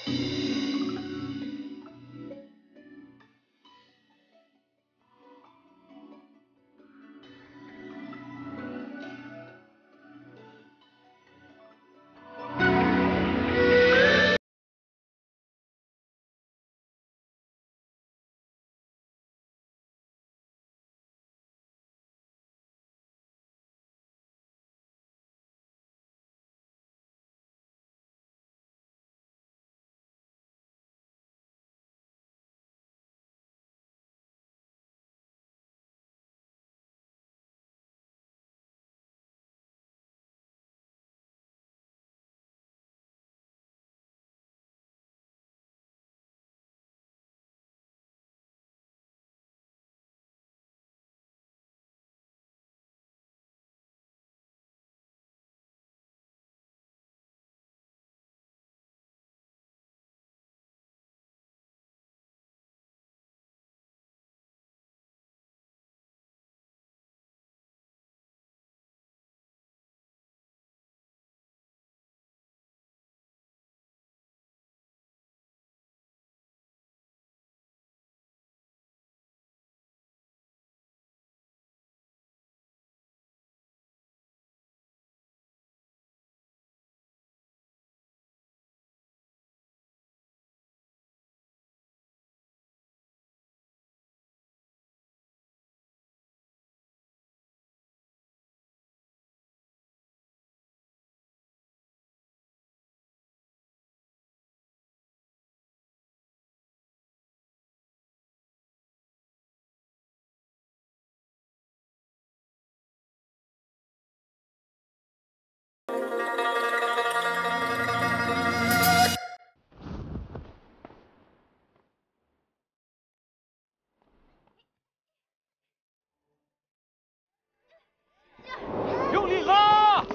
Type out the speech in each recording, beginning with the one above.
用力拉！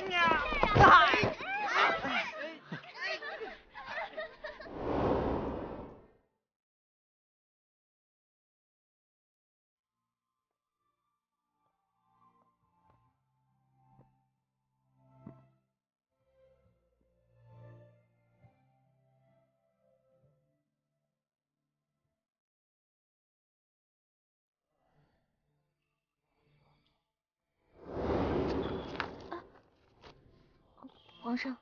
皇上，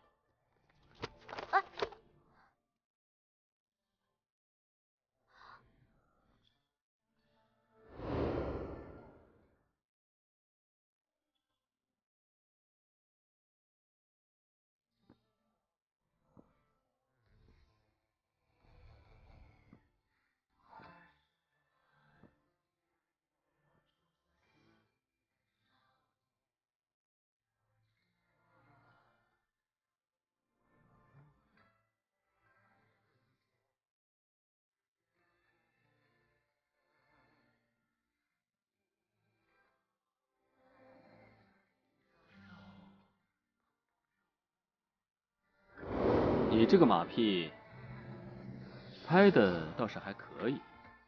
你这个马屁拍的倒是还可以。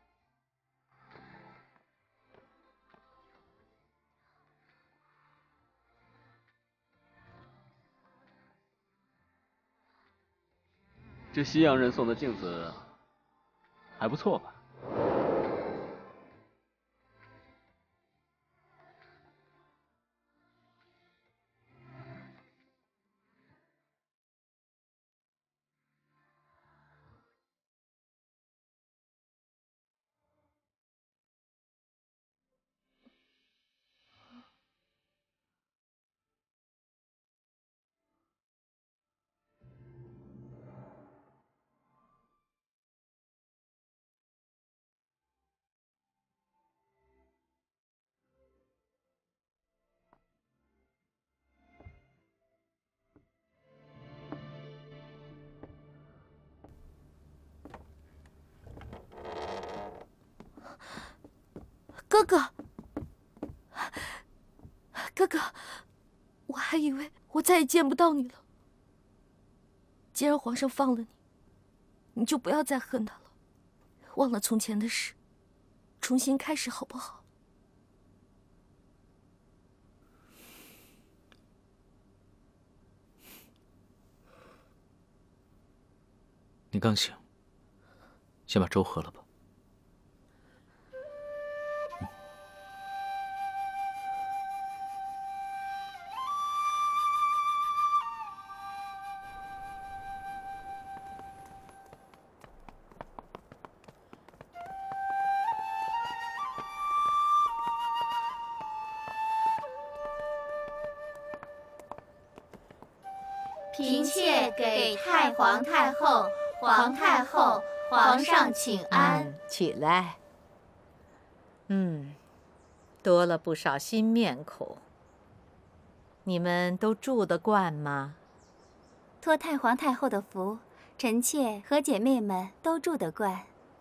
这西洋人送的镜子还不错吧？ 哥哥，哥哥，我还以为我再也见不到你了。既然皇上放了你，你就不要再恨他了，忘了从前的事，重新开始好不好？ 你刚醒，先把粥喝了吧。 嫔妾给太皇太后、皇太后、皇上请安。 起来。多了不少新面孔。你们都住得惯吗？ 托太皇太后的福，臣妾和姐妹们都住得惯。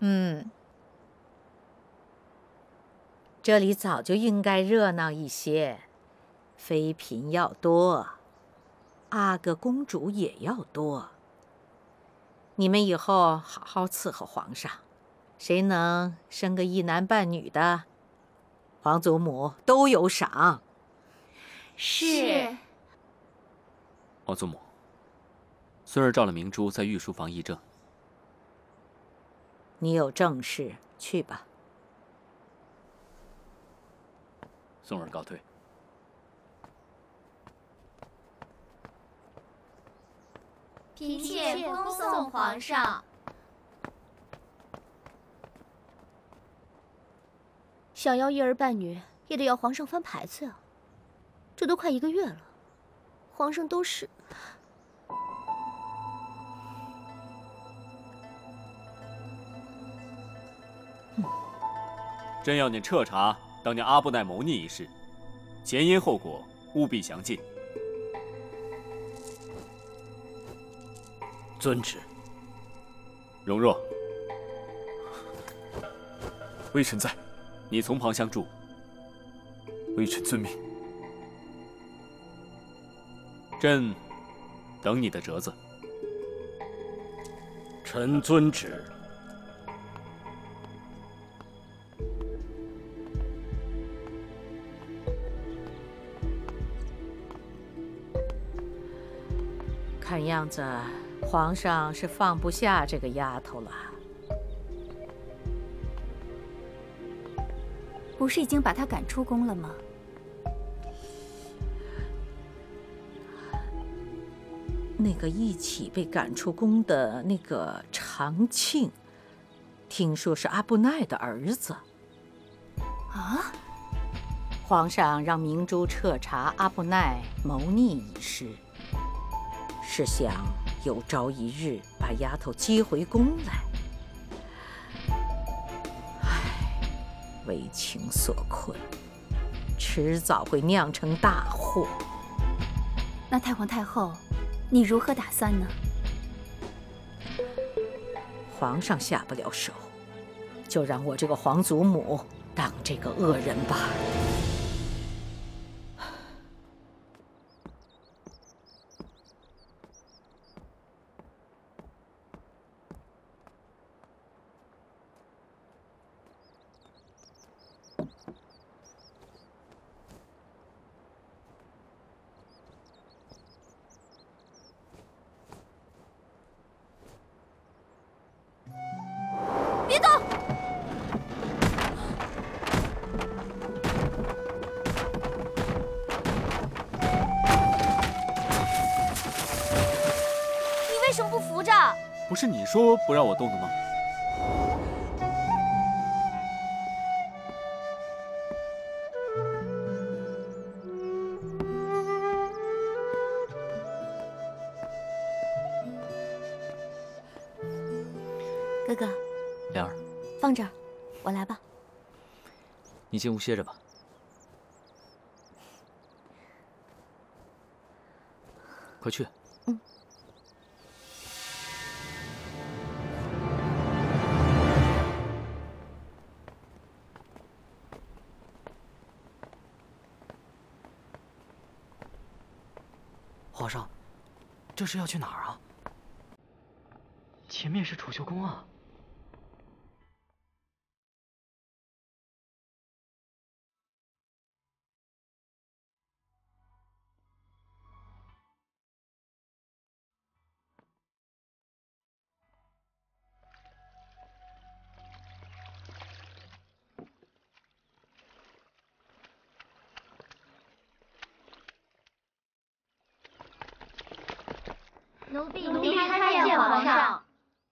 这里早就应该热闹一些，妃嫔要多，阿哥公主也要多。你们以后好好伺候皇上，谁能生个一男半女的，皇祖母都有赏。 是。 皇祖母，孙儿召了明珠在御书房议政。 你有正事，去吧。 孙儿告退。 嫔妾恭送皇上。 想要一儿半女，也得要皇上翻牌子啊！这都快1个月了，皇上都是…… 朕要你彻查当年阿布奈谋逆一事，前因后果务必详尽。 遵旨。 容若， 微臣在。 你从旁相助。 微臣遵命。 朕等你的折子。 臣遵旨。 看样子，皇上是放不下这个丫头了。 不是已经把她赶出宫了吗？ 那个一起被赶出宫的那个长庆，听说是阿布奈的儿子。 啊！ 皇上让明珠彻查阿布奈谋逆一事，是想有朝一日把丫头接回宫来。为情所困，迟早会酿成大祸。 那太皇太后，你如何打算呢？ 皇上下不了手，就让我这个皇祖母当这个恶人吧。 别动！你为什么不扶着？ 不是你说不让我动的吗？ 哥哥， 莲儿， 放这儿，我来吧。 你进屋歇着吧。快去。 皇上，这是要去哪儿啊？前面是储秀宫啊。 奴婢参见皇上。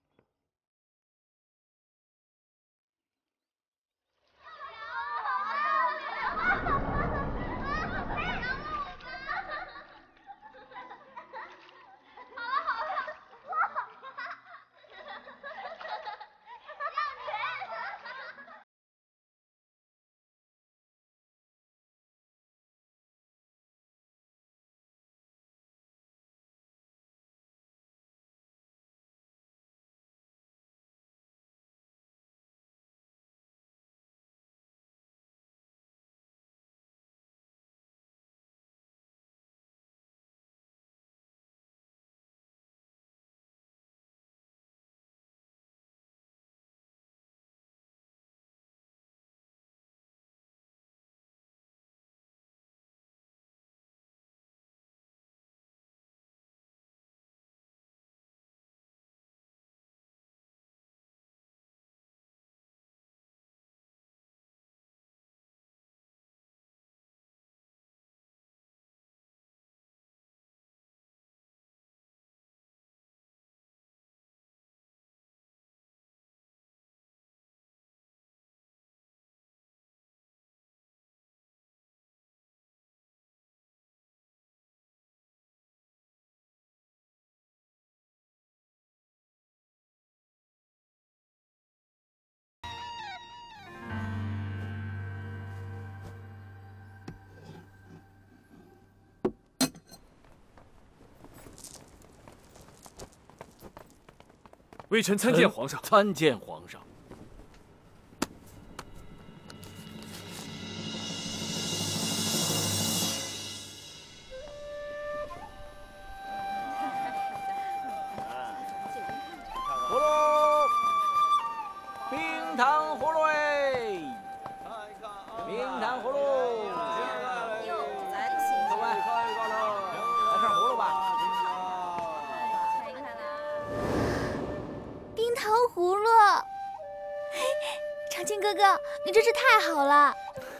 微臣参见皇上。 参见皇上。 葫芦，冰糖葫芦哎，冰糖葫芦。客官，来串葫芦吧。 冰糖葫芦，长青哥哥，你真是太好了。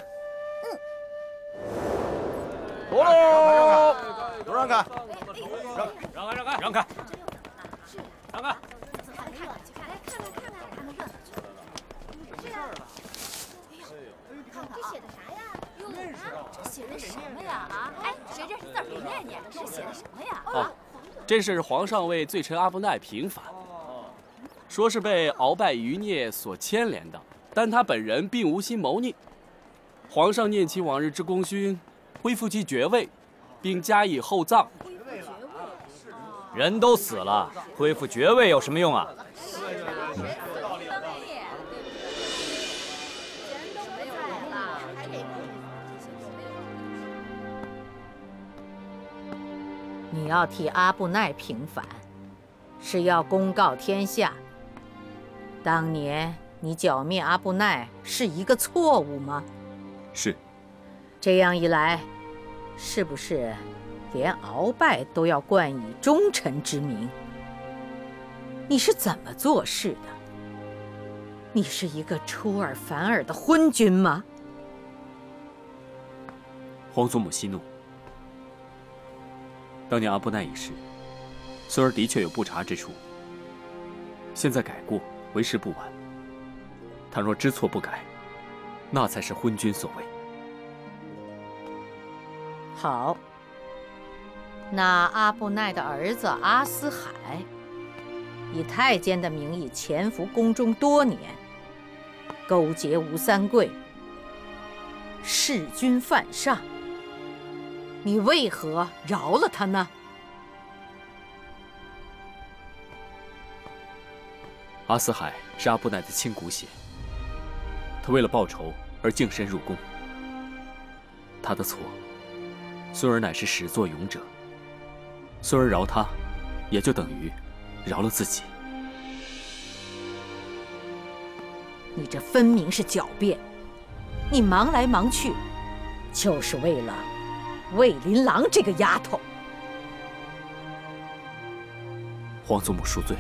葫芦，都让开， 让开，让开。 这写的什么呀？啊，哎，谁这字别念念，这写的什么呀？ 哦，这是皇上为罪臣阿布奈平反。 说是被鳌拜余孽所牵连的，但他本人并无心谋逆。皇上念其往日之功勋，恢复其爵位，并加以厚葬。 人都死了，恢复爵位有什么用啊？ 你要替阿布奈平反，是要公告天下。 当年你剿灭阿布奈是一个错误吗？ 是。 这样一来，是不是连鳌拜都要冠以忠臣之名？你是怎么做事的？你是一个出尔反尔的昏君吗？ 皇祖母息怒。当年阿布奈一事，孙儿的确有不察之处。现在改过。 为时不晚。倘若知错不改，那才是昏君所为。 好，那阿布奈的儿子阿斯海，以太监的名义潜伏宫中多年，勾结吴三桂，弑君犯上。你为何饶了他呢？ 阿斯海是阿布奈的亲骨血，他为了报仇而净身入宫，他的错，孙儿乃是始作俑者。孙儿饶他，也就等于饶了自己。 你这分明是狡辩，你忙来忙去，就是为了卫琳琅这个丫头。 皇祖母恕罪。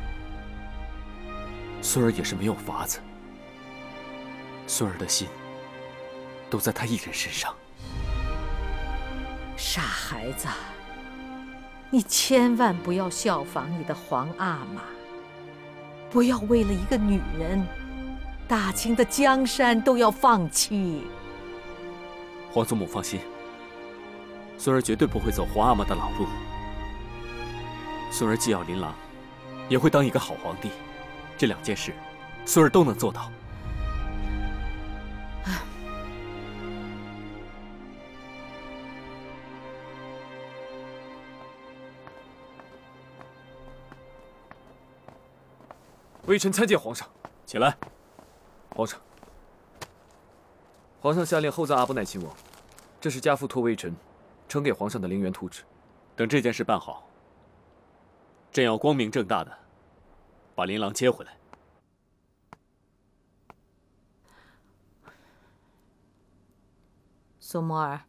孙儿也是没有法子，孙儿的心都在他一人身上。 傻孩子， 你千万不要效仿你的皇阿玛，不要为了一个女人，大清的江山都要放弃。 皇祖母放心，孙儿绝对不会走皇阿玛的老路。孙儿既要琳琅，也会当一个好皇帝，这2件事，孙儿都能做到。 微臣参见皇上。 起来。 皇上，皇上下令厚葬阿不奈亲王，这是家父托微臣呈给皇上的陵园图纸。 等这件事办好，朕要光明正大的把琳琅接回来。 苏沫儿，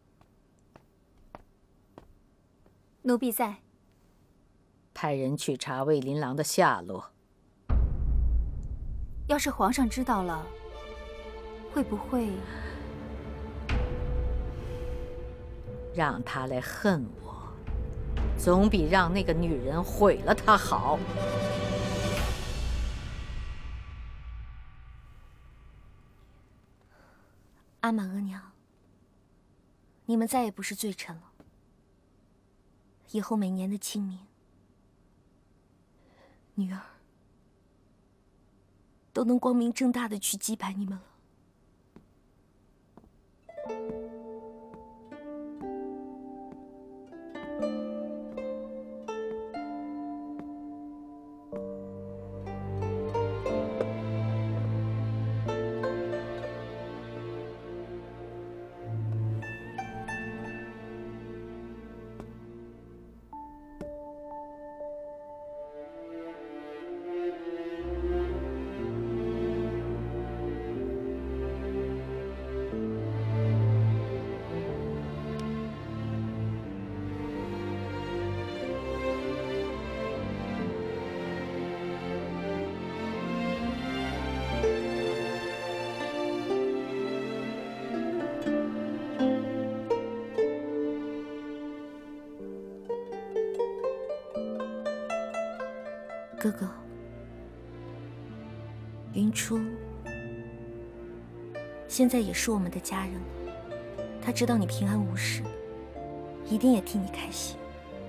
奴婢在。 派人去查魏琳琅的下落。 要是皇上知道了，会不会让他来恨我，总比让那个女人毁了他好。 阿玛额娘，你们再也不是罪臣了。以后每年的清明，女儿都能光明正大的去祭拜你们了。哥哥，云初现在也是我们的家人了，他知道你平安无事，一定也替你开心。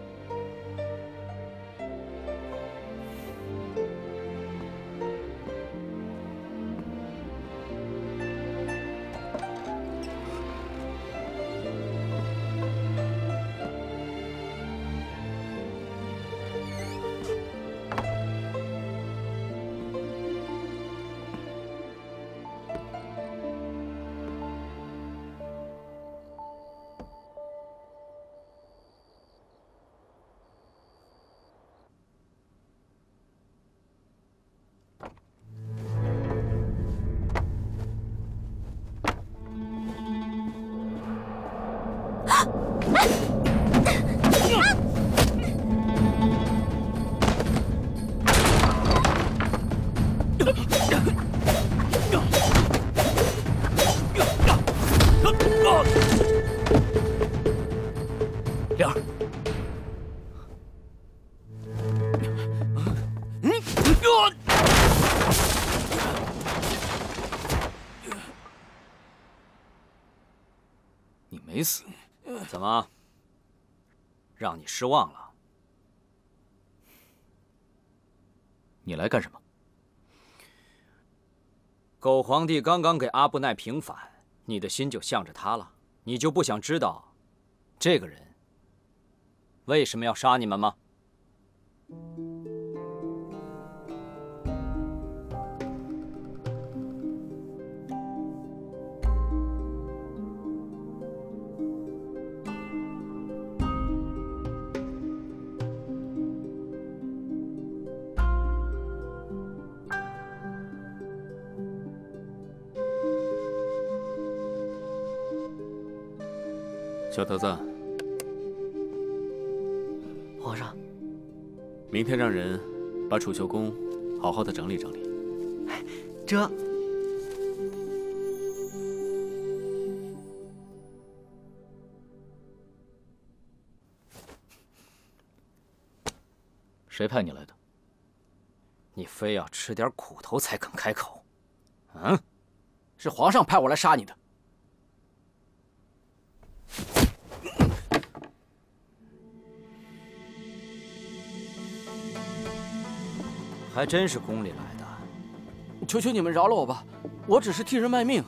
莲儿， 你没死， 怎么？让你失望了？ 你来干什么？ 狗皇帝刚刚给阿布奈平反，你的心就向着他了，你就不想知道这个人为什么要杀你们吗？ 小头子， 皇上， 明天让人把储秀宫好好的整理整理。 这谁派你来的？ 你非要吃点苦头才肯开口。 嗯，是皇上派我来杀你的。 还真是宫里来的。 求求你们饶了我吧，我只是替人卖命。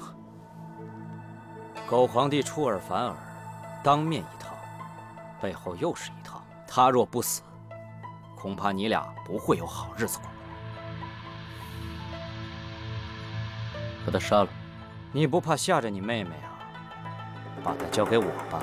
狗皇帝出尔反尔，当面一套，背后又是一套。他若不死，恐怕你俩不会有好日子过。 把他杀了。 你不怕吓着你妹妹啊？把她交给我吧。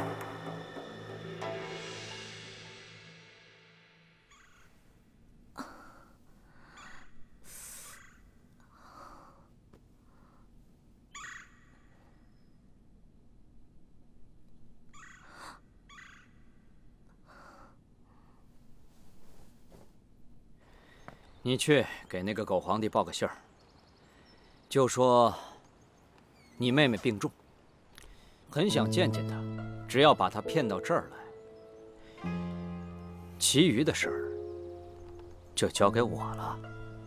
你去给那个狗皇帝报个信儿，就说你妹妹病重，很想见见她，只要把她骗到这儿来，其余的事儿就交给我了。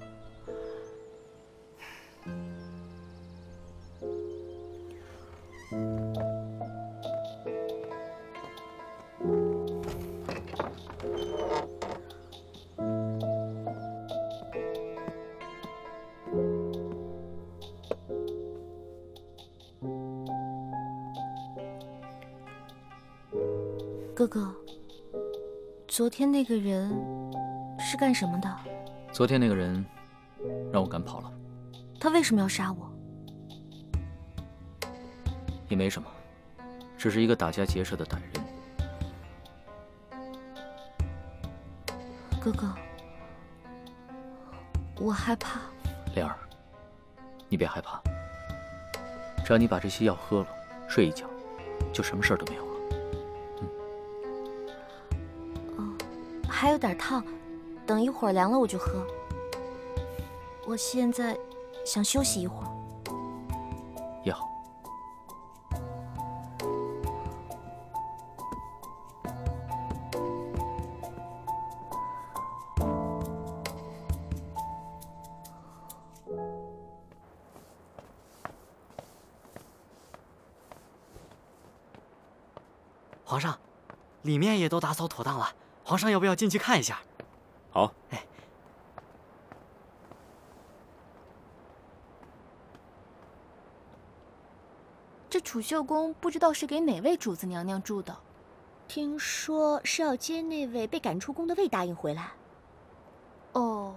哥哥，昨天那个人是干什么的？ 昨天那个人让我赶跑了。 他为什么要杀我？ 也没什么，只是一个打家劫舍的歹人。 哥哥，我害怕。 莲儿，你别害怕，只要你把这些药喝了，睡一觉，就什么事儿都没有了。 还有点烫，等一会儿凉了我就喝。我现在想休息一会儿。 也好。 皇上，里面也都打扫妥当了。皇上要不要进去看一下？ 好。 哎， 这储秀宫不知道是给哪位主子娘娘住的。 听说是要接那位被赶出宫的魏答应回来。 哦。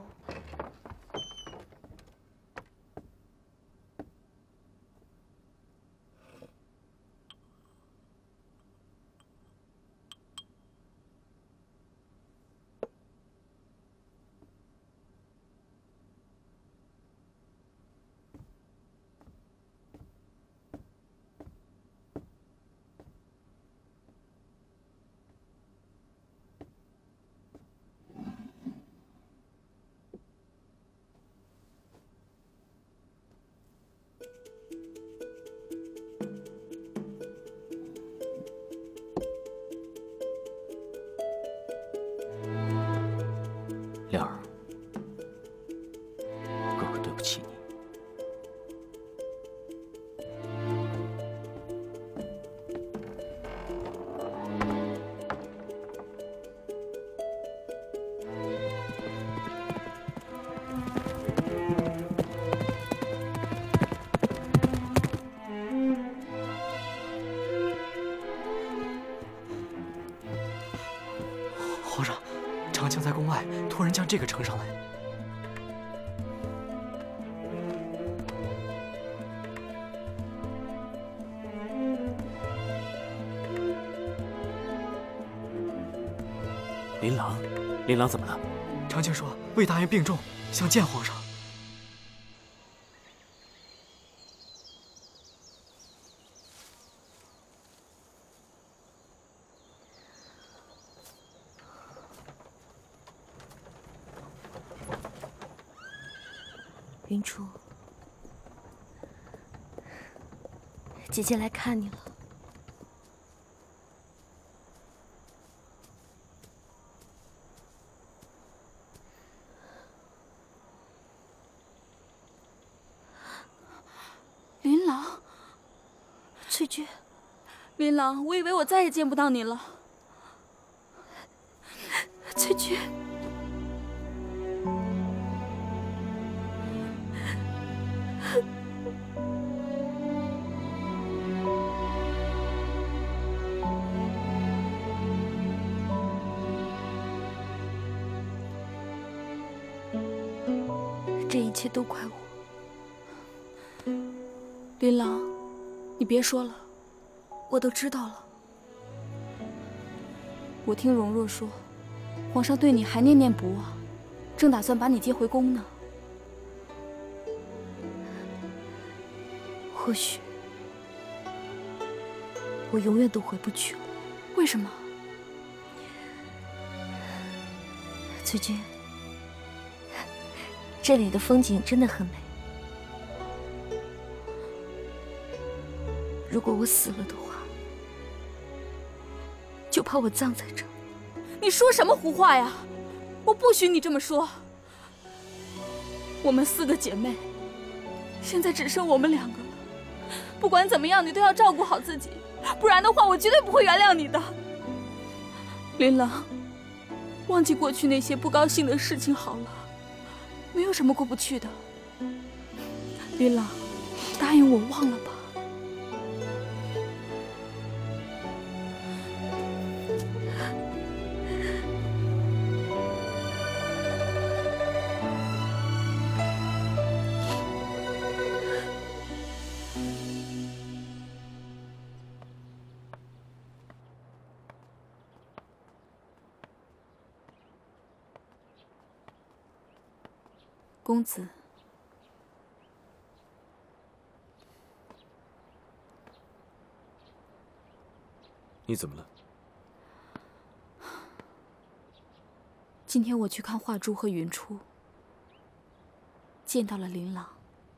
莲儿，哥哥对不起你。 皇上，长庆在宫外突然将这个呈上来。 琳琅，琳琅怎么了？ 长庆说魏大人病重，想见皇上。 云初，姐姐来看你了。 翠君， 琳琅，我以为我再也见不到你了。 翠君，这一切都怪我。 琳琅，你别说了， 我都知道了。 我听容若说，皇上对你还念念不忘，正打算把你接回宫呢。 或许我永远都回不去了。 为什么？ 翠君，这里的风景真的很美。如果我死了的话，就把我葬在这儿。 你说什么胡话呀！我不许你这么说。我们4个姐妹，现在只剩我们2个了。不管怎么样，你都要照顾好自己，不然的话，我绝对不会原谅你的。琳琅，忘记过去那些不高兴的事情好了，没有什么过不去的。琳琅，答应我忘了吧。公子， 你怎么了？ 今天我去看画珠和云初，见到了琳琅。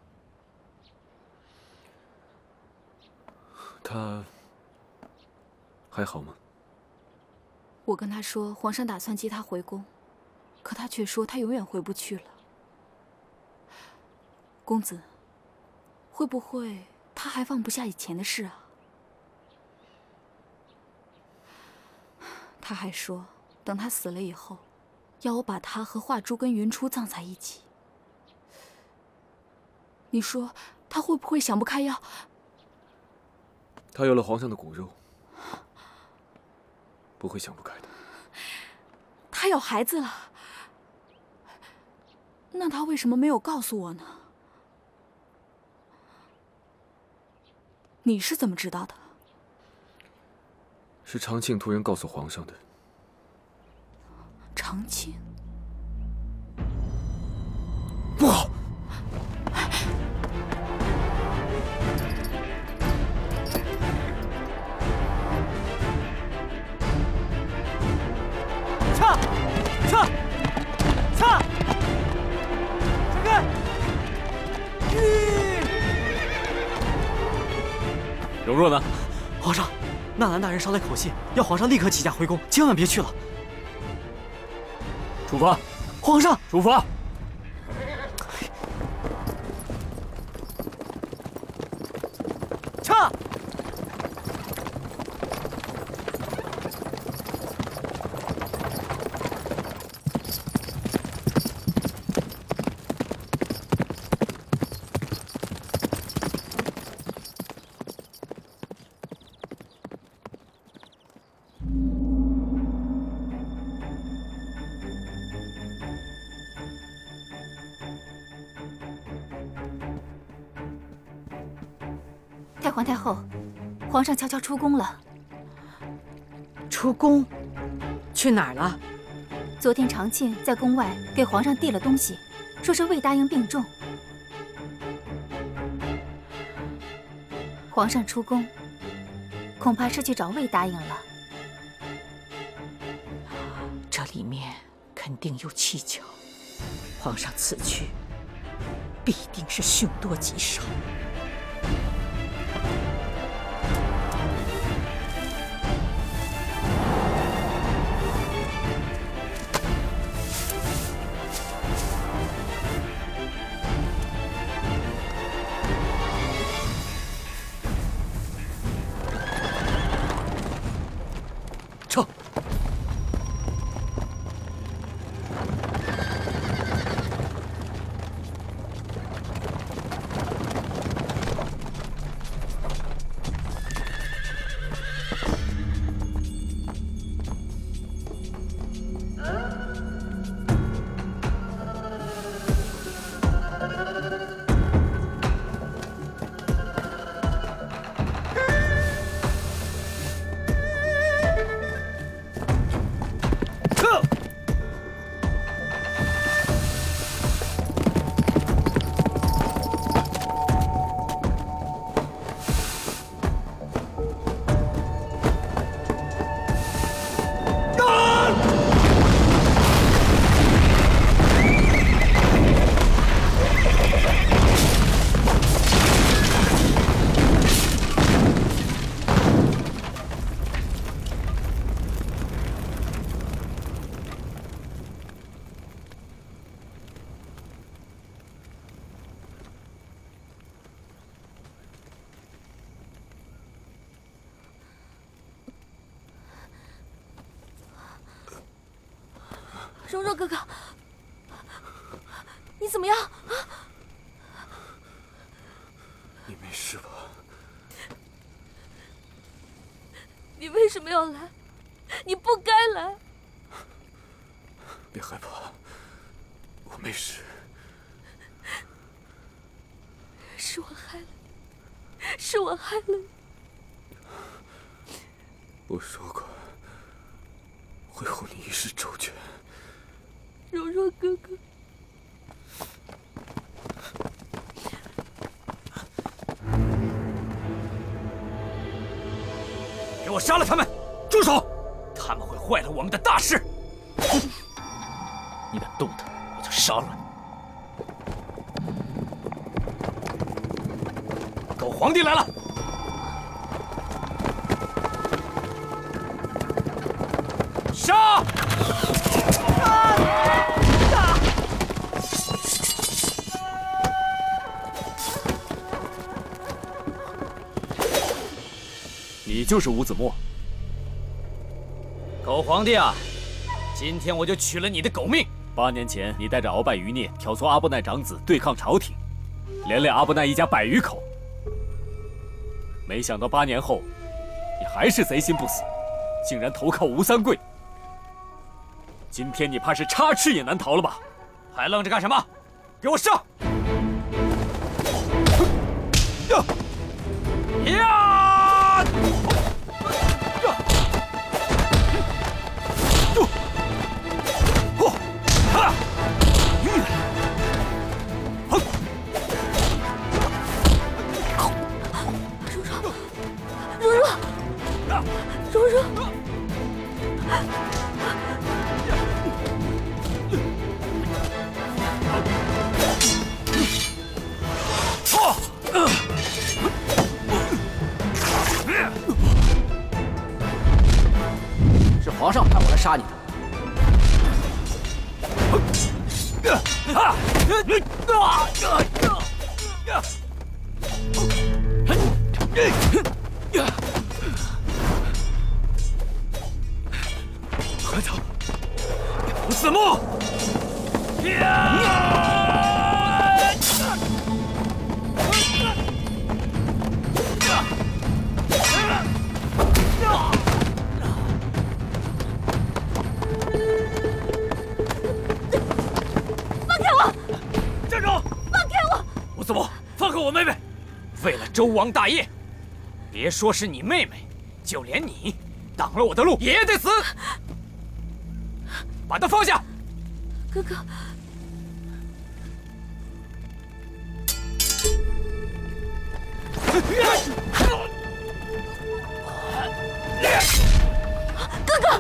他还好吗？ 我跟他说，皇上打算接他回宫，可他却说他永远回不去了。公子，会不会他还放不下以前的事啊？他还说，等他死了以后，要我把他和画珠跟云初葬在一起。你说他会不会想不开要…… 他有了皇上的骨肉，不会想不开的。 他有孩子了，那他为什么没有告诉我呢？你是怎么知道的？ 是长庆突然告诉皇上的。 长庆？ 不好！ 撤！撤！撤！闪开！ 容若呢？ 皇上，纳兰大人捎来口信，要皇上立刻起驾回宫，千万别去了。 出发！ 皇上， 出发！ 撤！ 太皇太后，皇上悄悄出宫了。 出宫？去哪儿了？ 昨天长庆在宫外给皇上递了东西，说是魏答应病重。皇上出宫，恐怕是去找魏答应了。 这里面肯定有蹊跷，皇上此去必定是凶多吉少。 柔柔哥哥，你怎么样？啊？ 你没事吧？ 你为什么要来？你不该来。 别害怕，我没事。 是我害了你，是我害了你。 我说过，会护你一世周全。 柔柔哥哥。 给我杀了他们！住手！他们会坏了我们的大事。 你敢动他，我就杀了你！ 狗皇帝来了！杀！ 你就是吴子墨。 狗皇帝啊，今天我就取了你的狗命。 8年前，你带着鳌拜余孽挑唆阿波奈长子对抗朝廷，连累阿波奈一家100余口。没想到8年后，你还是贼心不死，竟然投靠吴三桂。今天你怕是插翅也难逃了吧？ 还愣着干什么？给我上！呀！ 柔柔， 是皇上派我来杀你的。 快走！吴子墨！ 放开我！ 站住！ 放开我！ 吴子墨，放开我妹妹！为了周王大业，别说是你妹妹，就连你挡了我的路也得死！把她放下！ 哥哥。哥哥！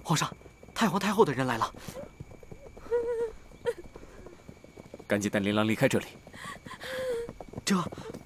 皇上，太皇太后的人来了。 赶紧带琳琅离开这里。 这。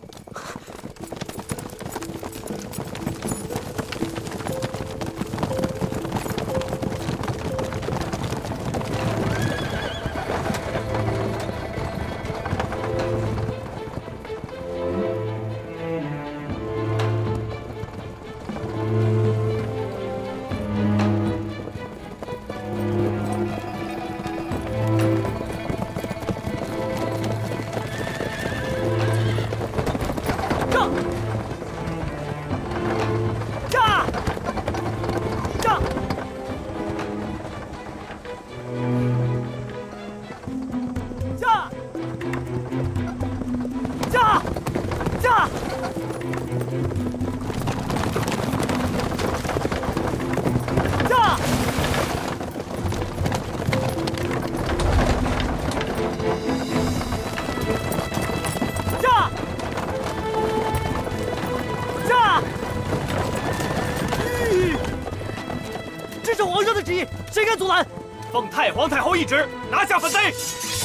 谁敢阻拦？ 奉太皇太后懿旨，拿下反贼！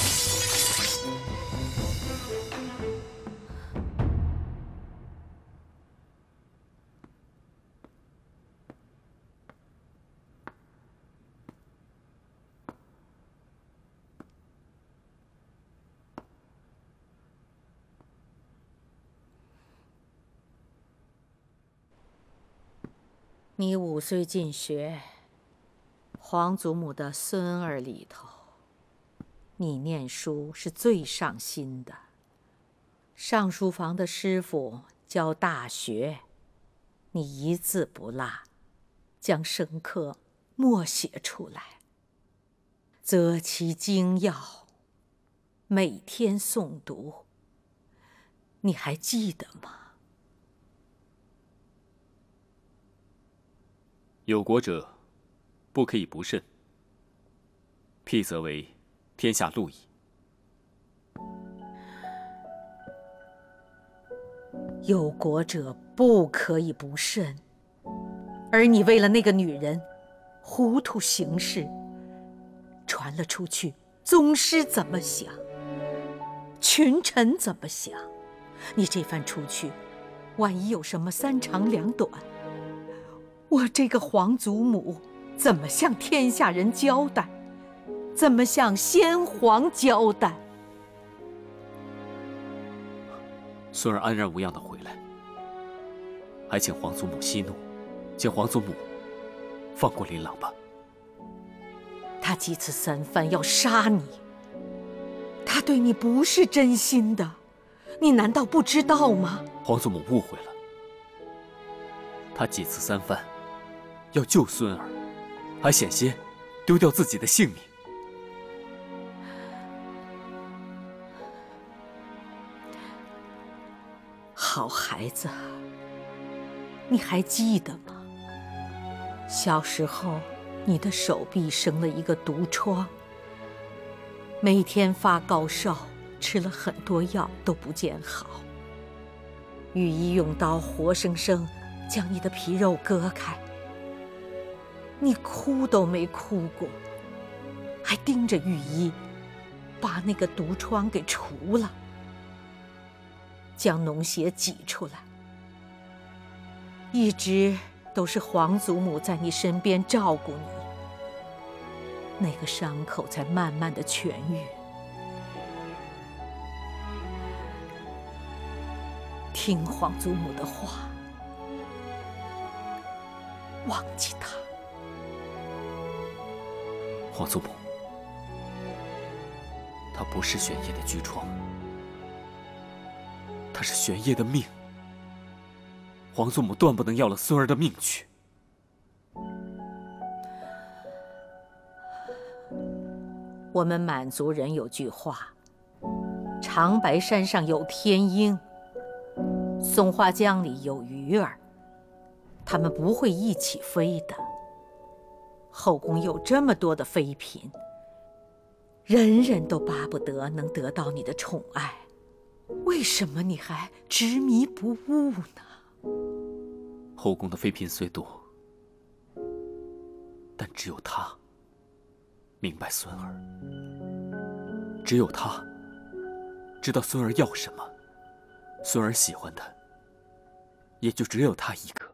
你5岁进学。 皇祖母的孙儿里头，你念书是最上心的。上书房的师傅教大学，你一字不落，将生课默写出来，择其精要，每天诵读。你还记得吗？ 有国者。 不可以不慎，辟则为天下路矣。 有国者不可以不慎，而你为了那个女人，糊涂行事，传了出去，宗师怎么想？群臣怎么想？你这番出去，万一有什么3长2短，我这个皇祖母。 怎么向天下人交代？怎么向先皇交代？ 孙儿安然无恙的回来，还请皇祖母息怒，请皇祖母放过琳琅吧。 他几次3番要杀你，他对你不是真心的，你难道不知道吗？ 皇祖母误会了，他几次3番要救孙儿。 还险些丢掉自己的性命。 好孩子，你还记得吗？小时候，你的手臂生了一个毒疮，每天发高烧，吃了很多药都不见好。御医用刀活生生将你的皮肉割开。 你哭都没哭过，还盯着御医，把那个毒疮给除了，将脓血挤出来。一直都是皇祖母在你身边照顾你，那个伤口才慢慢的痊愈。听皇祖母的话，忘记他。 皇祖母，他不是玄烨的疔疮，他是玄烨的命。皇祖母断不能要了孙儿的命去。 我们满族人有句话：“长白山上有天鹰，松花江里有鱼儿，它们不会一起飞的。” 后宫有这么多的妃嫔，人人都巴不得能得到你的宠爱，为什么你还执迷不悟呢？ 后宫的妃嫔虽多，但但只有他明白孙儿，只有他知道孙儿要什么，孙儿喜欢的，也就只有他一个。